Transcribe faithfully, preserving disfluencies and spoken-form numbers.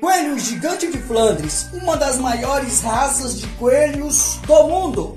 Coelho gigante de Flandres, uma das maiores raças de coelhos do mundo.